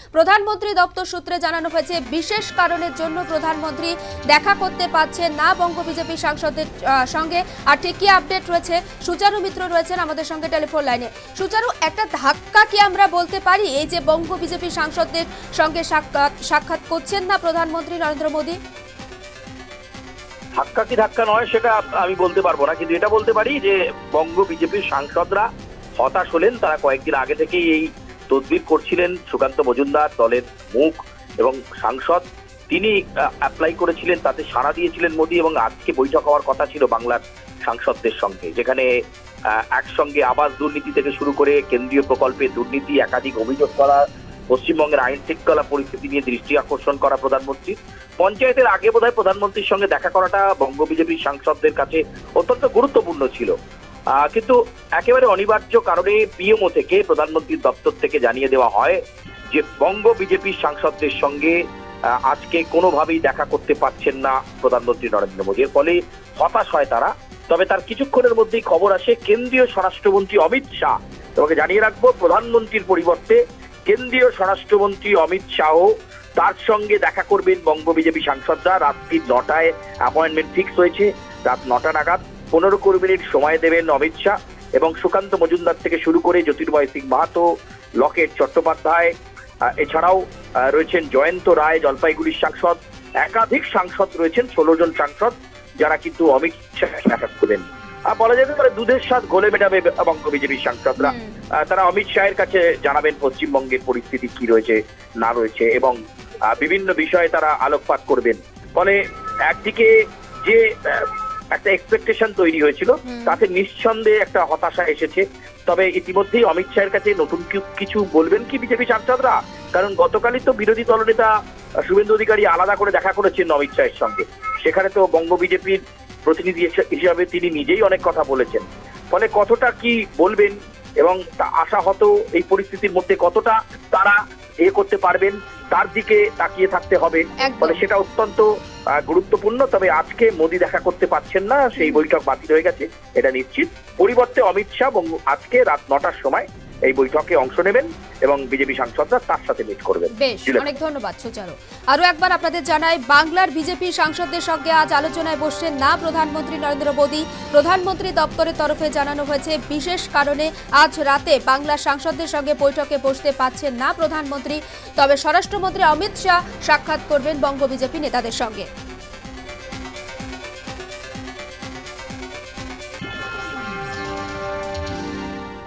প্রধানমন্ত্রী দপ্তর সূত্রে জানানো হয়েছে বিশেষ কারণের জন্য প্রধানমন্ত্রী দেখা করতে পাচ্ছেন না বঙ্গ বিজেপি সাংসদদের সঙ্গে। আর ঠিক কি আপডেট রয়েছে, সুচারু মিত্র রয়েছেন আমাদের সঙ্গে টেলিফোন লাইনে। সুচারু, একটা ধাক্কা কি আমরা বলতে পারি এই যে বঙ্গ বিজেপি সাংসদদের সঙ্গে সাক্ষাৎ করছেন না প্রধানমন্ত্রী নরেন্দ্র মোদী? ধাক্কা কি ধাক্কা নয় সেটা আমি বলতে পারবো না, কিন্তু এটা বলতে পারি যে বঙ্গ বিজেপির সাংসদরা হতাশ হলেন। তারা কয়েকদিন আগে থেকেই এই তদবির করছিলেন। সুকান্ত মজুমদার দলের মুখ এবং সাংসদ, তিনি অ্যাপ্লাই করেছিলেন, তাতে সাড়া দিয়েছিলেন মোদী। এবং আজকে বৈঠক হওয়ার কথা ছিল বাংলার সাংসদদের সঙ্গে, যেখানে একসঙ্গে আবাস দুর্নীতি থেকে শুরু করে কেন্দ্রীয় প্রকল্পে দুর্নীতি, একাধিক অভিযোগ করা, পশ্চিমবঙ্গের আইন শৃঙ্খলা পরিস্থিতি নিয়ে দৃষ্টি আকর্ষণ করা প্রধানমন্ত্রী। পঞ্চায়েতের আগে বোধহয় প্রধানমন্ত্রীর সঙ্গে দেখা করাটা বঙ্গ বিজেপির সাংসদদের কাছে অত্যন্ত গুরুত্বপূর্ণ ছিল, কিন্তু একেবারে অনিবার্য কারণে পিএমও থেকে প্রধানমন্ত্রীর দপ্তর থেকে জানিয়ে দেওয়া হয় যে বঙ্গ বিজেপির সাংসদদের সঙ্গে আজকে কোনোভাবেই দেখা করতে পারছেন না প্রধানমন্ত্রী নরেন্দ্র মোদী। এর ফলে হতাশ হয় তারা। তবে তার কিছুক্ষণের মধ্যেই খবর আসে কেন্দ্রীয় স্বরাষ্ট্রমন্ত্রী অমিত শাহ, তোমাকে জানিয়ে রাখবো প্রধানমন্ত্রীর পরিবর্তে কেন্দ্রীয় স্বরাষ্ট্রমন্ত্রী অমিত শাহ, তার সঙ্গে দেখা করবেন বঙ্গ বিজেপি সাংসদরা। রাত্রি 9টায় অ্যাপয়েন্টমেন্ট ফিক্স হয়েছে। রাত 9টা নাগাদ 15 মিনিট সময় দেবেন অমিত শাহ। এবং সুকান্ত মজুমদার থেকে শুরু করে জ্যোতির্ময় সিং মাহাতো, লকেট চট্টোপাধ্যায়, এছাড়াও রয়েছেন জয়ন্ত রায় জলপাইগুড়ির সাংসদ, একাধিক সাংসদ রয়েছেন, 16 জন সাংসদ যারা কিন্তু অমিত শাহ দেখা করবেন। বলা যেতে পারে দুধের স্বাদ ঘোলে মেটাবে বঙ্গ বিজেপির সাংসদরা। তারা অমিত শাহের কাছে জানাবেন পশ্চিমবঙ্গের পরিস্থিতি কি রয়েছে না রয়েছে এবং বিভিন্ন বিষয়ে তারা আলোকপাত করবেন। ফলে একদিকে যে একটা এক্সপেকটেশন তৈরি হয়েছিল তাতে নিঃসন্দেহে একটা হতাশা এসেছে। তবে ইতিমধ্যেই অমিত শাহের কাছে নতুন কিছু বলবেন কি বিজেপি সাংসদরা? কারণ গতকালই তো বিরোধী দলনেতা শুভেন্দু অধিকারী আলাদা করে দেখা করেছেন অমিত শাহের সঙ্গে। সেখানে তো বঙ্গ বিজেপির প্রতিনিধি হিসাবে তিনি নিজেই অনেক কথা বলেছেন। ফলে কতটা কি বলবেন এবং আশাহত এই পরিস্থিতির মধ্যে কতটা তারা করতে পারবেন তার দিকে তাকিয়ে থাকতে হবে। ফলে সেটা অত্যন্ত গুরুত্বপূর্ণ। তবে আজকে মোদী দেখা করতে পারছেন না, সেই বৈঠক বাতিল হয়ে গেছে এটা নিশ্চিত। পরিবর্তে অমিত শাহ আজকে রাত 9টার সময় এই বৈঠকে অংশ নেবেন এবং বিজেপি সাংসদরা তার সাথে মিট করবেন। বেশ, অনেক ধন্যবাদ সুচারু। আরো একবার আপনাদের জানাই, বাংলার বিজেপি সাংসদদের সঙ্গে আজ আলোচনায় বসছেন না প্রধানমন্ত্রী নরেন্দ্র মোদী। প্রধানমন্ত্রী দপ্তরের তরফে জানানো হয়েছে বিশেষ কারণে আজ রাতে বাংলার সাংসদদের সঙ্গে বৈঠকে বসতে পারছেন না প্রধানমন্ত্রী। তবে স্বরাষ্ট্রমন্ত্রী অমিত শাহ সাক্ষাৎ করবেন বঙ্গ বিজেপি নেতাদের সঙ্গে।